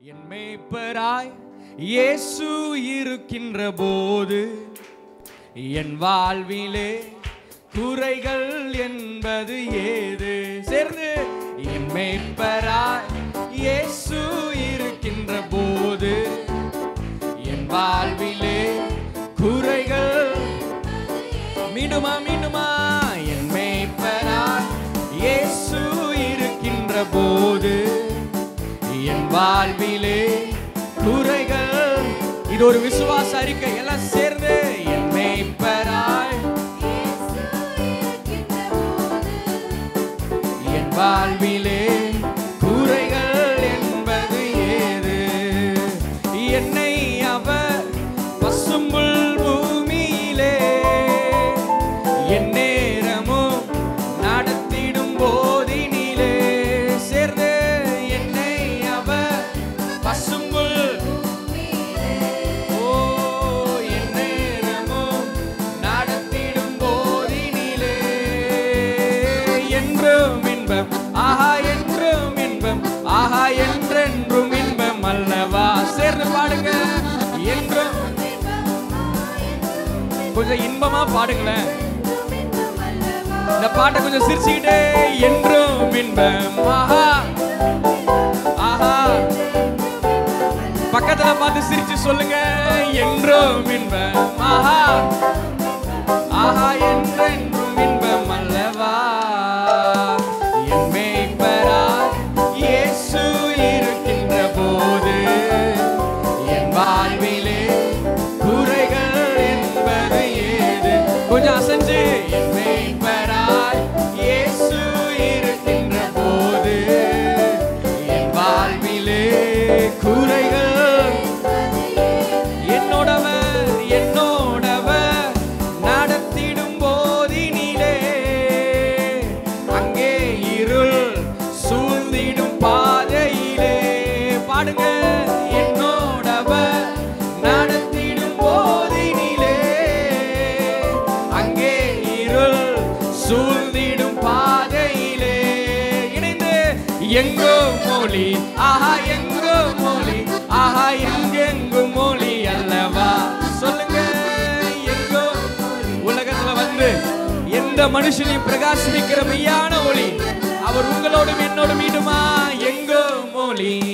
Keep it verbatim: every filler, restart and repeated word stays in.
என் மேய்ப்பராய் இயேசு இருக்கின்ற போது என் வாழ்விலே குறைகள் என்பது ஏது? சேர்ந்து என் மேய்ப்பராய் இயேசு இருக்கின்ற போது என் வாழ்விலே குறைகள் மீண்டுமா மீண்டுமா என் மேய்ப்பராய் இயேசு இருக்கின்ற போது என் வாழ்விலே குறைகள். இது ஒரு விசுவாச அறிக்கை. எல்லாம் சேர்ந்து என் மேய்ப்பராய் என் வாழ்விலே குறைகள் என்பது ஏது? என்னை அவர் பசும்புல் பூமியிலே என் நேரமும் நடத்திடும் போதினிலே. சேர்ந்து என்னை அவர் பசும்புல் ஓ என் நேரமும் நடத்திடும் போதினிலே. என்றும் இன்பம் ஆஹா என்றும் இன்பம் ஆஹா என்றென்றும் இன்பம் அல்லவா? சேர்ந்து பாடுங்க. என்றும் கொஞ்சம் இன்பமா பாடுங்களேன். இந்த பாட்டை கொஞ்சம் சிரிச்சுக்கிட்டே என்றும் இன்பம் ஆஹா ஆஹா. பக்கத்துல பார்த்து சிரிச்சு சொல்லுங்க. என்றும் இன்பம் ஆஹா ஆஹா என்றென்றும் இன்பம் அல்லவா? என் மேய்ப்பராய் இயேசு இருக்கின்ற போது என் வாழ்விலே குறைகள் என்பது ஏது? கொஞ்சம் அசைஞ்சு என் மேய்ப்பராய் இயேசு இருக்கின்ற போது என் வாழ்விலே குறைகள். என்னோடவர் என்னோடவர் நடத்திடும் போதினிலே அங்கே இருள் சூழ்ந்திடும் பாதையிலே. பாடுங்க. என்னோடவர் நடத்திடும் போதினிலே அங்கே இருள் சூழ்ந்திடும் பாதையிலே. இணைந்து எங்கோ மொழி ஆஹா எங்கோ மொழி ஆஹா எங்கெங்கும் மொழி அல்லவா? சொல்லுங்க. எங்கோ உலகத்துல வந்து எந்த மனுஷனையும் பிரகாசிக்கிற மெய்யான ஒளி அவர் உங்களோடும் என்னோடும் மீண்டுமா? எங்கோ மொழி